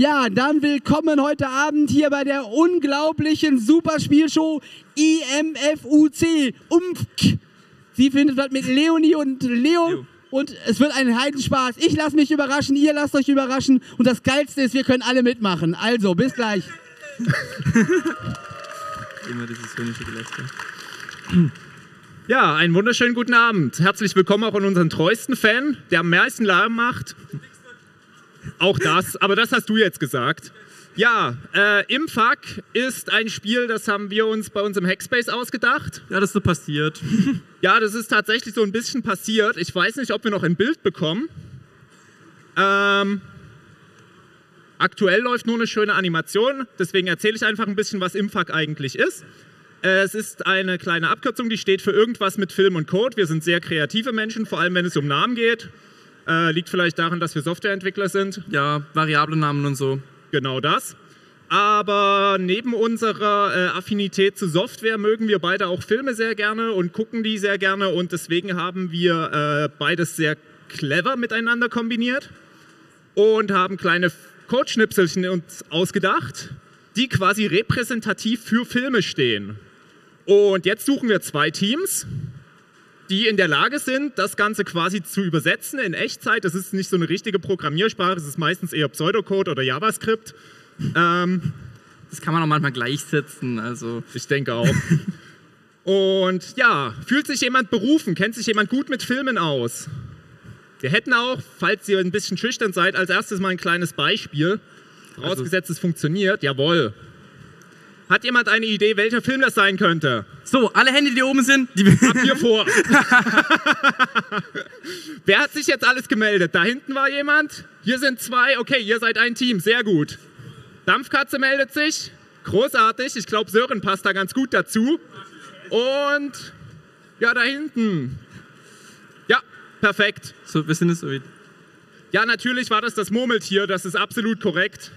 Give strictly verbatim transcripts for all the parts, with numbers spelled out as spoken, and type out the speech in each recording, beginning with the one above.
Ja, dann willkommen heute Abend hier bei der unglaublichen Superspielshow I M F U C. Umf. Sie findet statt mit Leonie und Leo. Und es wird ein Heidenspaß. Ich lasse mich überraschen, ihr lasst euch überraschen. Und das Geilste ist, wir können alle mitmachen. Also, bis gleich. Immer dieses höhnische Gelächter. Ja, einen wunderschönen guten Abend. Herzlich willkommen auch an unseren treuesten Fan, der am meisten Lärm macht. Auch das, aber das hast du jetzt gesagt. Ja, äh, Imfuck ist ein Spiel, das haben wir uns bei uns im Hackspace ausgedacht. Ja, das ist so passiert. Ja, das ist tatsächlich so ein bisschen passiert. Ich weiß nicht, ob wir noch ein Bild bekommen. Ähm, aktuell läuft nur eine schöne Animation, deswegen erzähle ich einfach ein bisschen, was Imfuck eigentlich ist. Äh, es ist eine kleine Abkürzung, die steht für irgendwas mit Film und Code. Wir sind sehr kreative Menschen, vor allem wenn es um Namen geht. Äh, liegt vielleicht daran, dass wir Softwareentwickler sind. Ja, Variablennamen und so. Genau das. Aber neben unserer äh, Affinität zu Software mögen wir beide auch Filme sehr gerne und gucken die sehr gerne. Und deswegen haben wir äh, beides sehr clever miteinander kombiniert und haben kleine Codeschnipselchen uns ausgedacht, die quasi repräsentativ für Filme stehen. Und jetzt suchen wir zwei Teams, die in der Lage sind, das Ganze quasi zu übersetzen in Echtzeit. Das ist nicht so eine richtige Programmiersprache, das ist meistens eher Pseudocode oder JavaScript. Ähm, das kann man auch manchmal gleichsetzen, also. Ich denke auch. Und ja, fühlt sich jemand berufen? Kennt sich jemand gut mit Filmen aus? Wir hätten auch, falls ihr ein bisschen schüchtern seid, als erstes mal ein kleines Beispiel. Vorausgesetzt, es funktioniert. Jawohl. Hat jemand eine Idee, welcher Film das sein könnte? So, alle Hände, die oben sind, die ab hier vor. Wer hat sich jetzt alles gemeldet? Da hinten war jemand. Hier sind zwei. Okay, ihr seid ein Team. Sehr gut. Dampfkatze meldet sich. Großartig. Ich glaube, Sören passt da ganz gut dazu. Und ja, da hinten. Ja, perfekt. So, wir sind es so weit. Ja, natürlich war das das Murmeltier. Das ist absolut korrekt.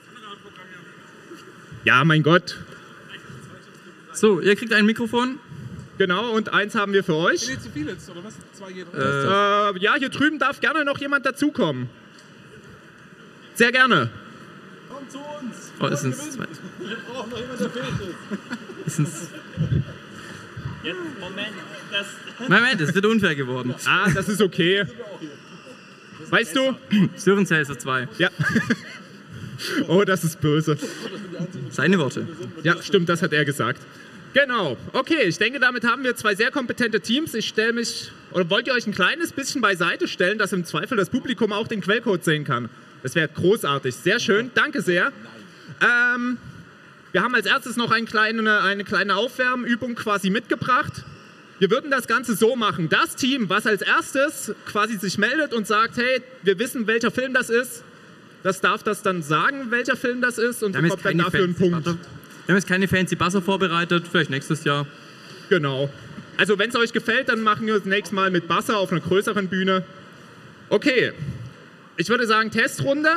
Ja, mein Gott. So, ihr kriegt ein Mikrofon. Genau, und eins haben wir für euch. Nee, zu viel jetzt, oder was? Zwei geht äh, äh, Ja, hier drüben darf gerne noch jemand dazukommen. Sehr gerne. Komm zu uns. Oh, es sind zwei. Wir brauchen noch jemanden, der fähig ist. Es sind Jetzt, Moment. Das Moment, es wird unfair geworden. Ah, das ist okay. Weißt du? Sören zählt für zwei. Ja. Oh, das ist böse. Seine Worte. Ja, stimmt, das hat er gesagt. Genau. Okay, ich denke, damit haben wir zwei sehr kompetente Teams. Ich stelle mich, oder wollt ihr euch ein kleines bisschen beiseite stellen, dass im Zweifel das Publikum auch den Quellcode sehen kann? Das wäre großartig. Sehr schön. Danke sehr. Ähm, wir haben als erstes noch eine kleine, eine kleine Aufwärmübung quasi mitgebracht. Wir würden das Ganze so machen. Das Team, was als erstes quasi sich meldet und sagt, hey, wir wissen, welcher Film das ist, das darf das dann sagen, welcher Film das ist, und bekommt dann dafür einen Punkt. Butter. Wir haben jetzt keine fancy Buzzer vorbereitet, vielleicht nächstes Jahr. Genau. Also wenn es euch gefällt, dann machen wir das nächste Mal mit Buzzer auf einer größeren Bühne. Okay. Ich würde sagen, Testrunde.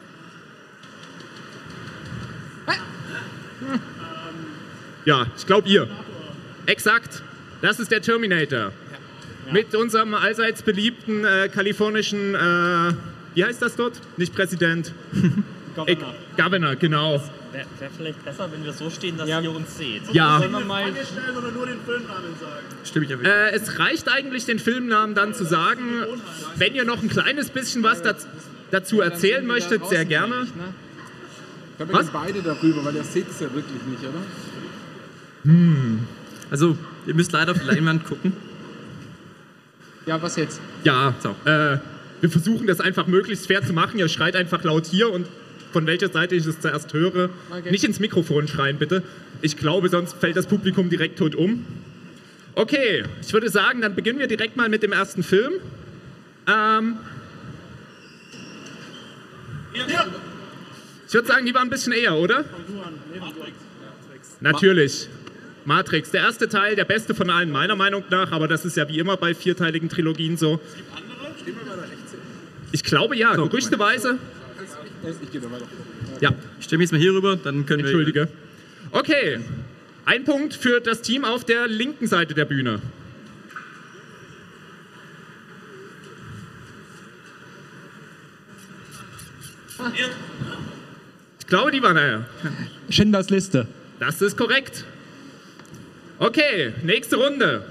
Ja, ich glaube ihr. Exakt. Das ist der Terminator. Ja. Mit unserem allseits beliebten äh, kalifornischen, äh, wie heißt das dort? Nicht Präsident. Governor. Äh, Governor, genau. Wäre wär vielleicht besser, wenn wir so stehen, dass Ja. ihr uns seht. Ja. Sollen wir mal stellen oder nur den Filmnamen sagen? Stimme ich ja Äh, es reicht eigentlich, den Filmnamen dann zu sagen. Wenn ihr noch ein kleines bisschen was daz dazu erzählen möchtet, sehr gerne. Ich glaube, wir gehen beide darüber, weil der sieht es ja wirklich nicht, oder? Hm. Also, ihr müsst leider auf die Leinwand gucken. Ja, was jetzt? Ja, so. äh, wir versuchen das einfach möglichst fair zu machen. Ihr schreit einfach laut hier, und von welcher Seite ich es zuerst höre. Okay. Nicht ins Mikrofon schreien, bitte. Ich glaube, sonst fällt das Publikum direkt tot um. Okay, ich würde sagen, dann beginnen wir direkt mal mit dem ersten Film. Ähm, Ja. ich würde sagen, die war ein bisschen eher, oder? Natürlich. Matrix, der erste Teil, der beste von allen, meiner Meinung nach, aber das ist ja wie immer bei vierteiligen Trilogien so. Ich glaube ja, So. gerüchteweise. Ich gehe da weiter. Ja, Ich stelle mich jetzt mal hier rüber, dann können entschuldige. Okay, ein Punkt für das Team auf der linken Seite der Bühne. Ich glaube, die waren ja. Schindlers Liste. Das ist korrekt. Okay, nächste Runde.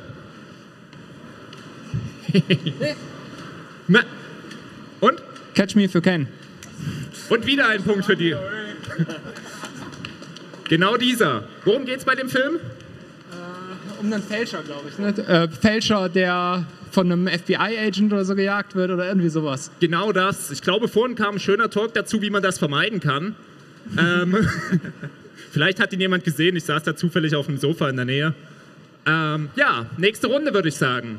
Na, und? Catch Me If You Can. Und wieder ein Punkt für die. Genau dieser. Worum geht's bei dem Film? Um einen Fälscher, glaube ich. Ne? Äh, Fälscher, der von einem F B I-Agent oder so gejagt wird oder irgendwie sowas. Genau das. Ich glaube, vorhin kam ein schöner Talk dazu, wie man das vermeiden kann. ähm, vielleicht hat ihn jemand gesehen. Ich saß da zufällig auf dem Sofa in der Nähe. Ähm, ja, nächste Runde würde ich sagen.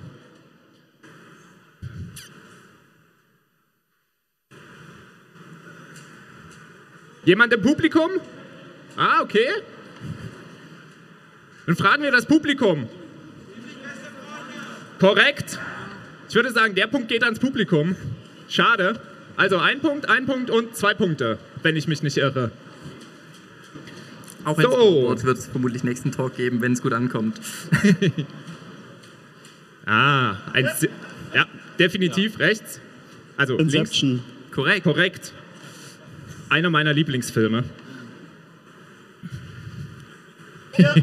Jemand im Publikum? Ah, okay. Dann fragen wir das Publikum. Korrekt. Ich würde sagen, der Punkt geht ans Publikum. Schade. Also ein Punkt, ein Punkt und zwei Punkte, wenn ich mich nicht irre. Auch ein Award wird es vermutlich nächsten Talk geben, wenn es gut ankommt. ah, ein ja. ja, definitiv ja. rechts. Also Inception. Links. Korrekt. Korrekt. Einer meiner Lieblingsfilme. Ja.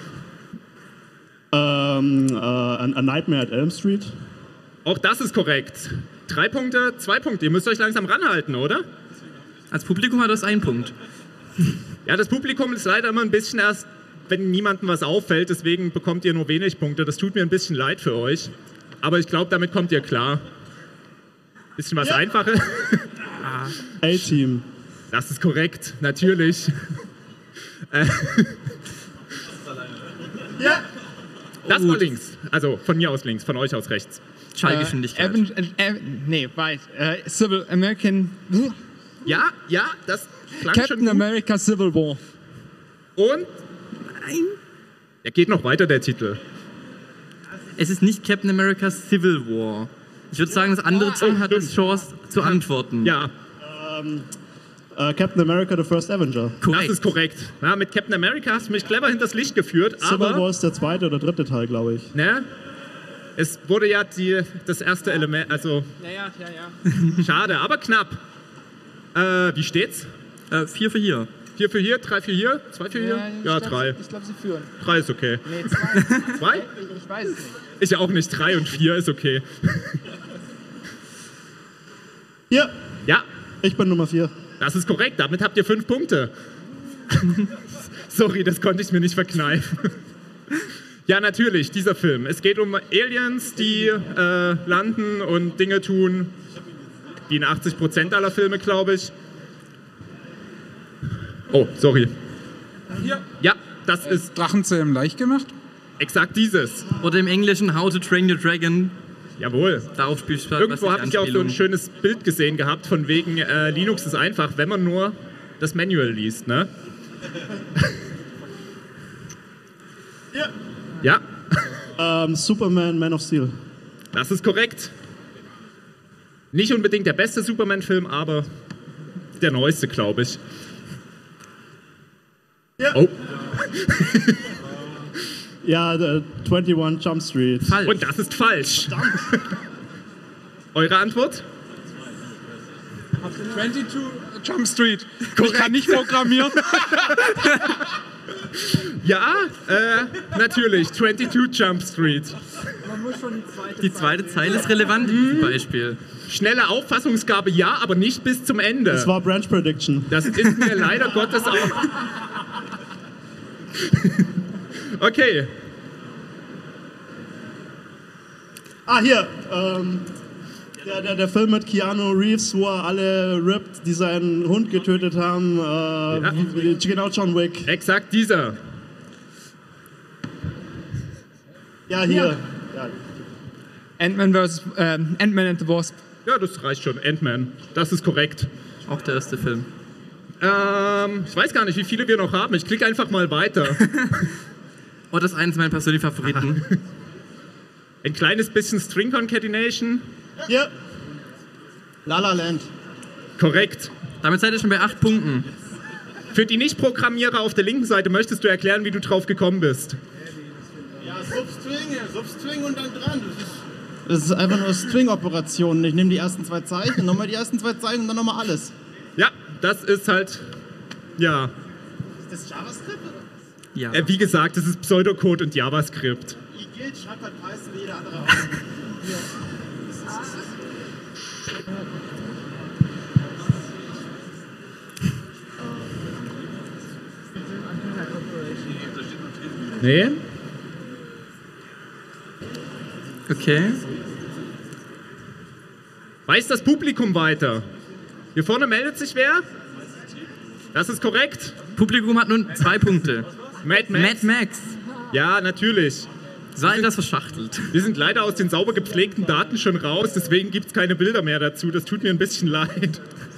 ähm, äh, A Nightmare at Elm Street. Auch das ist korrekt. Drei Punkte, zwei Punkte. Ihr müsst euch langsam ranhalten, oder? Als Publikum hat das einen Punkt. Ja, das Publikum ist leider immer ein bisschen erst, wenn niemandem was auffällt. Deswegen bekommt ihr nur wenig Punkte. Das tut mir ein bisschen leid für euch. Aber ich glaube, damit kommt ihr klar. Bisschen was ja. Einfaches. A-Team. Das ist korrekt, natürlich. ja. Das war links. Also von mir aus links, von euch aus rechts. Schallgeschwindigkeit. Äh, äh, äh, nee, weit. Äh, Civil American. Ja, ja, das klang Captain schon gut. America Civil War. Und? Nein. Er geht noch weiter, der Titel. Es ist nicht Captain America Civil War. Ich würde sagen, das andere Team oh, hat es Chance zu antworten. Ja. Ähm, uh, Captain America, The First Avenger. Korrekt. Das ist korrekt. Ja, mit Captain America hast du mich clever hinters Licht geführt. Civil aber, War ist der zweite oder dritte Teil, glaube ich. Ne? Es wurde ja die, das erste Element, also ja, ja, ja, ja. Schade, aber knapp. Äh, wie steht's? Äh, vier für hier. Vier für hier, drei für hier, zwei für hier? Ja, ja glaub, drei. Ich glaube, sie führen. Drei ist okay. Nee, zwei. Zwei? Ich, ich weiß es nicht. Ich auch nicht. Drei und vier ist okay. Ja. Ja. Ich bin Nummer vier. Das ist korrekt. Damit habt ihr fünf Punkte. Sorry, das konnte ich mir nicht verkneifen. Ja, natürlich, dieser Film. Es geht um Aliens, die äh, landen und Dinge tun, wie in achtzig Prozent aller Filme, glaube ich. Oh, sorry. Hier. Ja, das ist Drachenzähmen leicht gemacht. exakt dieses. Oder im Englischen How to Train Your Dragon. Jawohl. Darauf spielst du Irgendwo habe ich ja auch so ein schönes Bild gesehen gehabt, von wegen äh, Linux ist einfach, wenn man nur das Manual liest, ne? Ja. Ja. Ähm, Superman, Man of Steel. Das ist korrekt. Nicht unbedingt der beste Superman-Film, aber der neueste, glaube ich. Ja. Oh. Ja, äh, einundzwanzig Jump Street. Falsch. Und das ist falsch. Eure Antwort? zweiundzwanzig Jump Street. Korrekt. Ich kann nicht programmieren. Ja, äh, natürlich. zweiundzwanzig Jump Street. Die zweite Zeile ist relevant in diesem Beispiel. Schnelle Auffassungsgabe, ja, aber nicht bis zum Ende. Das war Branch Prediction. Das ist mir leider Gottes auch. Okay. Ah, hier. Ähm, der, der, der Film mit Keanu Reeves, wo er alle rippt, die seinen Hund getötet haben. Äh, Ja. Genau, John Wick. Exakt dieser. Ja, hier. Ja. Ant-Man versus ähm, Ant-Man and the Wasp. Ja, das reicht schon. Ant-Man. Das ist korrekt. Auch der erste Film. Ähm, ich weiß gar nicht, wie viele wir noch haben. Ich klicke einfach mal weiter. Oh, das ist eines meiner persönlichen Favoriten. Ein kleines bisschen String Concatenation. Hier. La La Land. Korrekt. Damit seid ihr schon bei acht Punkten. Für die Nicht-Programmierer auf der linken Seite möchtest du erklären, wie du drauf gekommen bist. Ja, Substring, Substring und dann dran. Das ist einfach nur String-Operationen. Ich nehme die ersten zwei Zeichen, nochmal die ersten zwei Zeichen und dann nochmal alles. Ja, das ist halt Ja. Ist das JavaScript? Ja. Äh, wie gesagt, das ist Pseudocode und JavaScript. iGuild schreibt halt Python wie jeder andere auch. Nee? Okay. Weiß das Publikum weiter? Hier vorne meldet sich wer? Das ist korrekt. Publikum hat nun zwei Punkte. Mad Max. Mad Max. Ja, natürlich. Sei das verschachtelt. Wir sind leider aus den sauber gepflegten Daten schon raus, deswegen gibt es keine Bilder mehr dazu. Das tut mir ein bisschen leid.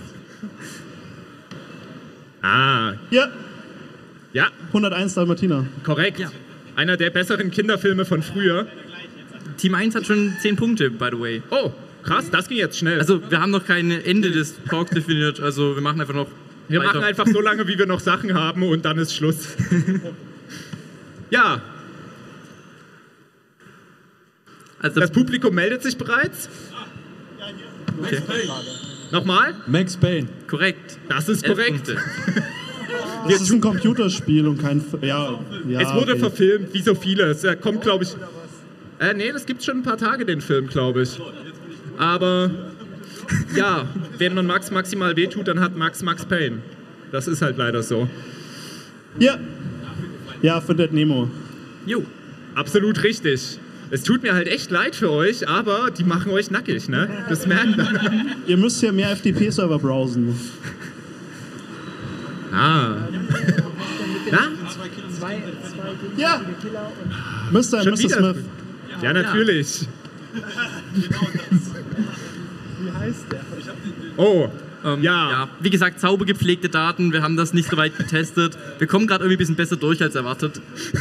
Ah, Ja, ja, hunderteins Dalmatiner. korrekt. Ja. Einer der besseren Kinderfilme von früher. Team eins hat schon zehn Punkte, by the way. Oh, krass, das ging jetzt schnell. Also, wir haben noch kein Ende des Talks definiert, also wir machen einfach noch wir weiter. machen einfach so lange, wie wir noch Sachen haben und dann ist Schluss. Ja, Also, das Publikum meldet sich bereits. okay. Nochmal? Max Payne. Korrekt. Das ist Elf korrekt. Punkte. Das ist ein Computerspiel und kein... F ja, ja, Es wurde okay. verfilmt, wie so vieles. Er kommt, glaube ich... Äh, nee, das gibt schon ein paar Tage, den Film, glaube ich. Aber ja, wenn man Max maximal wehtut, dann hat Max Max Payne. Das ist halt leider so. Ja, ja, Findet Nemo. Jo. Absolut richtig. Es tut mir halt echt leid für euch, aber die machen euch nackig, ne? Das merkt man. Ihr müsst ja mehr F T P-Server browsen. Ah. Na? Ja! Mister Schon und Misses wieder? Smith. Ja, natürlich. Wie heißt der? Oh, Ähm, Ja. ja. Wie gesagt, sauber gepflegte Daten, wir haben das nicht so weit getestet. Wir kommen gerade irgendwie ein bisschen besser durch als erwartet.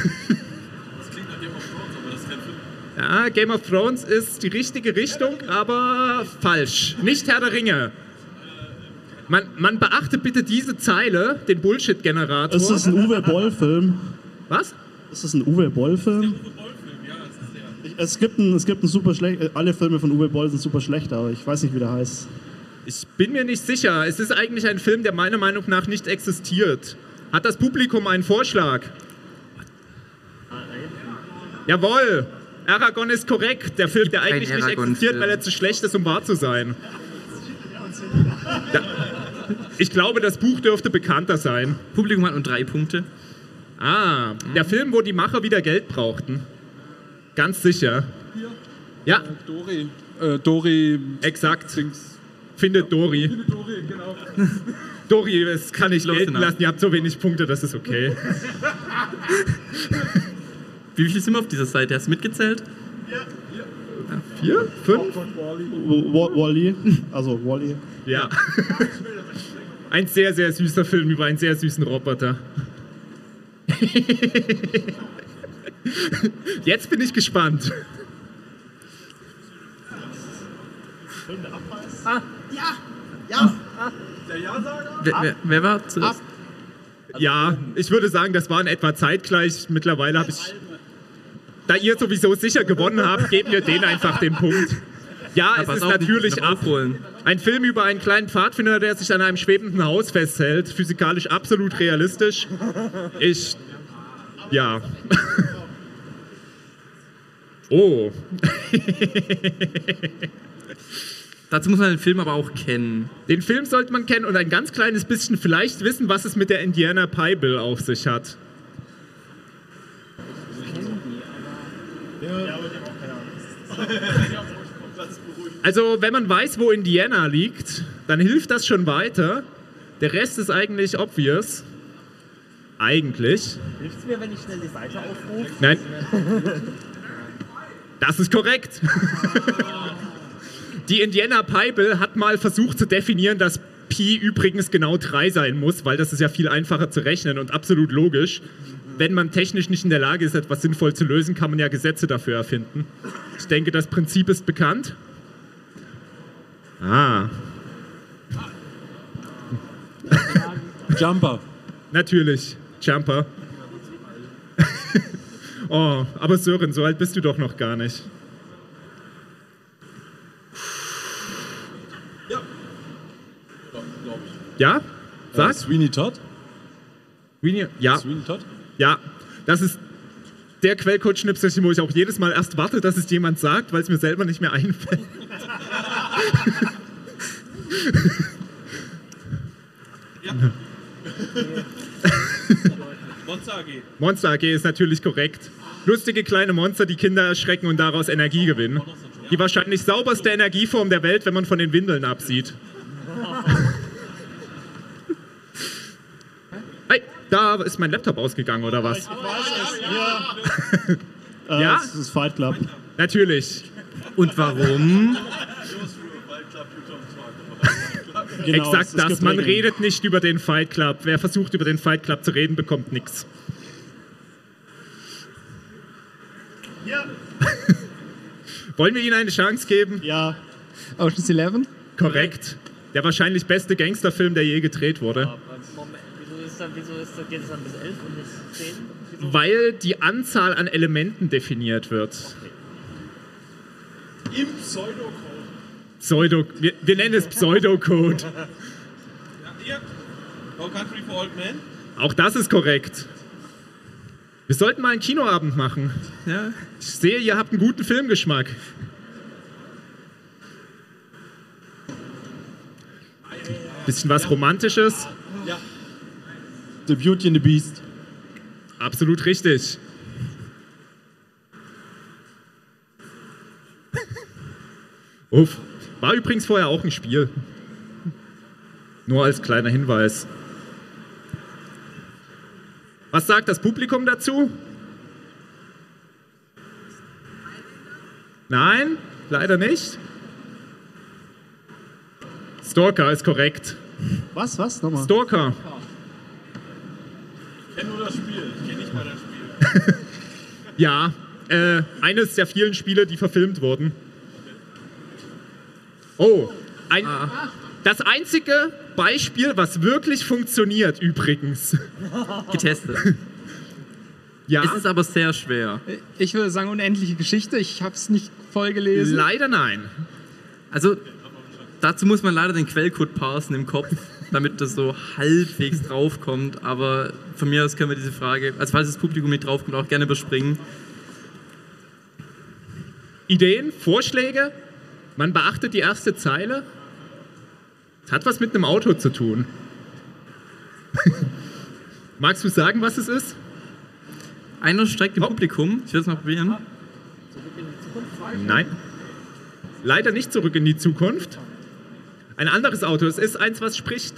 ja, Game of Thrones ist die richtige Richtung, aber falsch. Nicht Herr der Ringe. Man, man beachte bitte diese Zeile, den Bullshit-Generator. Ist das ein Uwe Boll-Film? Was? Ist das ein Uwe Boll-Film? Ich- Es gibt einen, es gibt einen super schlecht. Alle Filme von Uwe Boll sind super schlecht, aber ich weiß nicht, wie der heißt. Ich bin mir nicht sicher. Es ist eigentlich ein Film, der meiner Meinung nach nicht existiert. Hat das Publikum einen Vorschlag? Jawohl! Aragorn ist korrekt. Der Film, der keinen eigentlich nicht Aragorn-Film. existiert, weil er zu schlecht ist, um wahr zu sein. Da, ich glaube, das Buch dürfte bekannter sein. Publikum hat nur drei Punkte. Ah, der Film, wo die Macher wieder Geld brauchten. Ganz sicher. Ja, Dori. Äh, Dori. exakt. Dings. Findet Dori. Dori, genau. Dori, das kann ich Los, gelten genau. lassen. Ihr habt so wenig Punkte, das ist okay. Wie viel sind wir auf dieser Seite? Hast du mitgezählt? Vier? Fünf? Wa- Wall-E, also Wall-E. Ja. Ein sehr, sehr süßer Film über einen sehr süßen Roboter. Jetzt bin ich gespannt. Wer, wer, wer war zuerst? Ja, ich würde sagen, das waren etwa zeitgleich. Mittlerweile habe ich... Da ihr sowieso sicher gewonnen habt, geben wir denen einfach den Punkt. Ja, es pass ist auf, natürlich nicht ab. aufholen. Ein Film über einen kleinen Pfadfinder, der sich an einem schwebenden Haus festhält. Physikalisch absolut realistisch. Ich... Ja. Oh. Dazu muss man den Film aber auch kennen. Den Film sollte man kennen und ein ganz kleines bisschen vielleicht wissen, was es mit der Indiana Pie Bill auf sich hat. Also, wenn man weiß, wo Indiana liegt, dann hilft das schon weiter. Der Rest ist eigentlich obvious. Eigentlich. Hilft es mir, wenn ich schnell die Seite aufrufe? Nein. Das ist korrekt. Die Indiana Pie Bill hat mal versucht zu definieren, dass Pi übrigens genau drei sein muss, weil das ist ja viel einfacher zu rechnen und absolut logisch. Wenn man technisch nicht in der Lage ist, etwas sinnvoll zu lösen, kann man ja Gesetze dafür erfinden. Ich denke, das Prinzip ist bekannt. Ah, Jumper. natürlich. Jumper. Oh, aber Sören, so alt bist du doch noch gar nicht. Ja? Äh, Sag? Sweeney Todd. Sweeney, ja. Sweeney Todd? Ja, das ist der Quellcode-Schnipsel, wo ich auch jedes Mal erst warte, dass es jemand sagt, weil es mir selber nicht mehr einfällt. Ja. Monster A G. Monster A G ist natürlich korrekt. Lustige kleine Monster, die Kinder erschrecken und daraus Energie gewinnen. Die wahrscheinlich sauberste Energieform der Welt, wenn man von den Windeln absieht. Hey, da ist mein Laptop ausgegangen, oder was? Ich weiß es, ja. Ja? Äh, das ist Fight Club. Natürlich. Und warum? Genau, Exakt es das. gibt Man Regeln. redet nicht über den Fight Club. Wer versucht, über den Fight Club zu reden, bekommt nichts. Ja. Wollen wir Ihnen eine Chance geben? Ja. Ocean's Eleven? Korrekt. Der wahrscheinlich beste Gangsterfilm, der je gedreht wurde. Moment, wieso, ist dann, wieso ist das, geht es dann bis elf und nicht zehn? Wieso? Weil die Anzahl an Elementen definiert wird. Im Pseudocode. Pseudo, wir, wir nennen es Pseudocode. Ja, hier. No Country for Old Men. Auch das ist korrekt. Wir sollten mal einen Kinoabend machen. Ja. Ich sehe, ihr habt einen guten Filmgeschmack. Bisschen was Romantisches. Ja. The Beauty and the Beast. Absolut richtig. Uff. War übrigens vorher auch ein Spiel. Nur als kleiner Hinweis. Was sagt das Publikum dazu? Nein, leider nicht. Stalker ist korrekt. Was, was? Nochmal. Stalker. Ich kenne nur das Spiel. Ich kenne nicht mal das Spiel. Ja, äh, eines der vielen Spiele, die verfilmt wurden. Oh, ein, das einzige Beispiel, was wirklich funktioniert übrigens. Getestet. Ja, Es ist aber sehr schwer. Ich würde sagen, unendliche Geschichte. Ich habe es nicht voll gelesen. leider nein. Also, dazu muss man leider den Quellcode parsen im Kopf, damit das so halbwegs draufkommt. Aber von mir aus können wir diese Frage, also falls das Publikum mit draufkommt, auch gerne überspringen. Ideen, Vorschläge? Man beachtet die erste Zeile. Es hat was mit einem Auto zu tun. Magst du sagen, was es ist? Einer streckt im Oh. Publikum. Ich will es mal probieren. Nein. Leider nicht zurück in die Zukunft. Ein anderes Auto. Es ist eins, was spricht.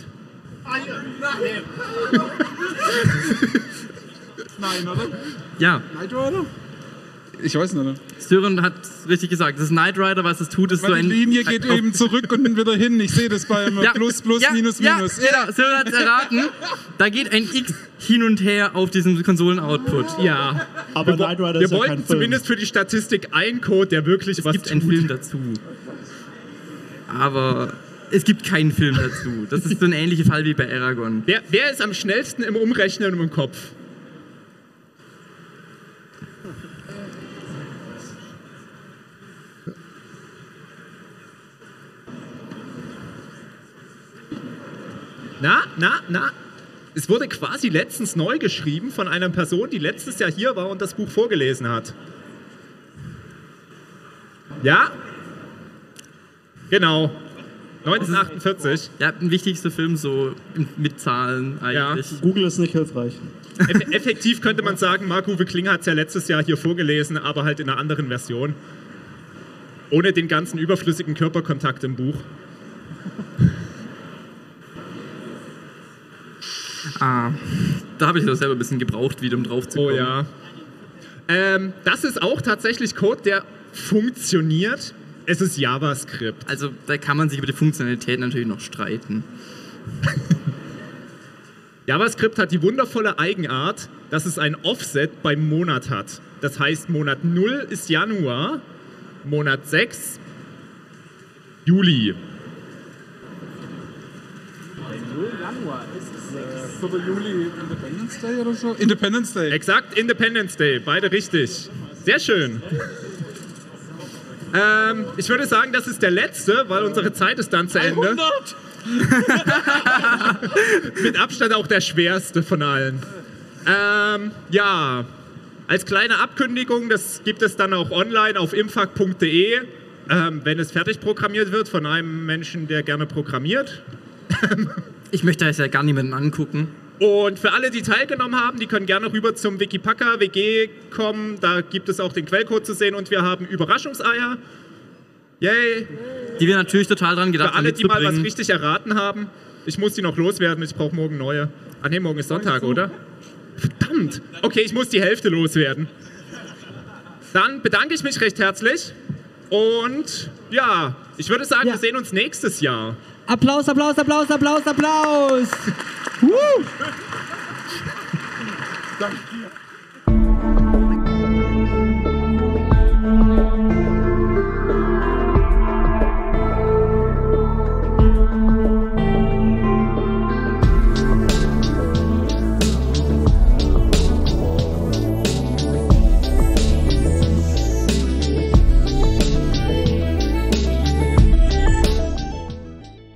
Nein, oder? Ja, Knight Rider? Ich weiß nicht. Sören hat richtig gesagt. Das ist Knight Rider, was es tut, ist so Weil ein... die Linie geht auf- eben zurück und dann wieder hin. Ich sehe das bei Ja, Plus, Plus, ja, Minus, ja, Minus. Genau, Sören hat es erraten. Da geht ein X hin und her auf diesem Konsolen-Output. Ja. Aber wir, wo- Knight Rider wir ist ja wollten kein Film. zumindest für die Statistik einen Code, der wirklich Es was gibt tut. einen Film dazu. Aber es gibt keinen Film dazu. Das ist so ein ähnlicher Fall wie bei Aragon. Wer, wer ist am schnellsten im Umrechnen und im Kopf? Na, na, na. Es wurde quasi letztens neu geschrieben von einer Person, die letztes Jahr hier war und das Buch vorgelesen hat. Ja? Genau. neunzehnhundertachtundvierzig. Ja, ein wichtigster Film so mit Zahlen eigentlich. Google ist nicht hilfreich. Eff effektiv könnte man sagen, Marc-Uwe Kling hat es ja letztes Jahr hier vorgelesen, aber halt in einer anderen Version. Ohne den ganzen überflüssigen Körperkontakt im Buch. Ah, da habe ich das selber ein bisschen gebraucht, wieder um drauf zu kommen. Oh ja. Ähm, das ist auch tatsächlich Code, der funktioniert. Es ist JavaScript. Also da kann man sich über die Funktionalität natürlich noch streiten. JavaScript hat die wundervolle Eigenart, dass es ein Offset beim Monat hat. Das heißt, Monat null ist Januar, Monat sechs Juli. Januar ist es vierter Juli Independence Day oder so? Independence Day. Exakt, Independence Day, beide richtig. Sehr schön. Ähm, ich würde sagen, das ist der letzte, weil unsere Zeit ist dann zu Ende. Mit Abstand auch der schwerste von allen. Ähm, ja, als kleine Abkündigung, das gibt es dann auch online auf imfak punkt de, ähm, wenn es fertig programmiert wird von einem Menschen, der gerne programmiert. Ich möchte das ja gar niemanden angucken. Und für alle, die teilgenommen haben, die können gerne rüber zum Wikipacker W G kommen. Da gibt es auch den Quellcode zu sehen und wir haben Überraschungseier. Yay! Die wir natürlich total dran gedacht haben. Für alle, haben, die mal was richtig erraten haben. Ich muss die noch loswerden, ich brauche morgen neue. Ah ne, morgen ist Sonntag, oder? Verdammt! Okay, ich muss die Hälfte loswerden. Dann bedanke ich mich recht herzlich. Und ja, ich würde sagen, ja. wir sehen uns nächstes Jahr. Applaus, Applaus, Applaus, Applaus, Applaus! Woo! Danke dir.